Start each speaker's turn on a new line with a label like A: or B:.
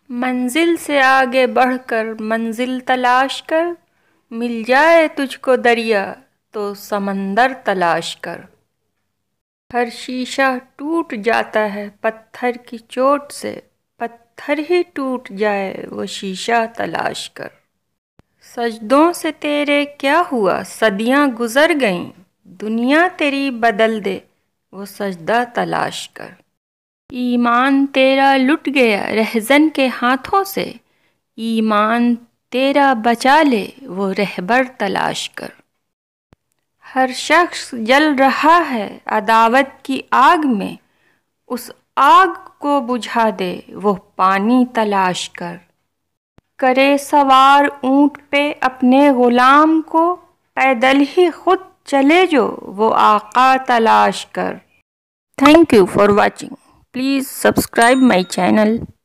A: منزل سے آگے بڑھ کر منزل تلاش کر، مل جائے تجھ کو دریا تو سمندر تلاش کر۔ ہر شیشہ ٹوٹ جاتا ہے پتھر کی چوٹ سے، پتھر ہی ٹوٹ جائے وہ شیشہ تلاش کر۔ سجدوں سے تیرے کیا ہوا صدیاں گزر گئیں، دنیا تیری بدل دے وہ سجدہ تلاش کر۔ ایمان تیرا لٹ گیا رہزن کے ہاتھوں سے، ایمان تیرا بچا لے وہ رہبر تلاش کر۔ ہر شخص جل رہا ہے عداوت کی آگ میں، اس آگ کو بجھا دے وہ پانی تلاش کر۔ کرے سوار اونٹ پہ اپنے غلام کو، پیدل ہی خود چلے جو وہ آقا تلاش کر۔ Thank you for watching. Please subscribe my channel.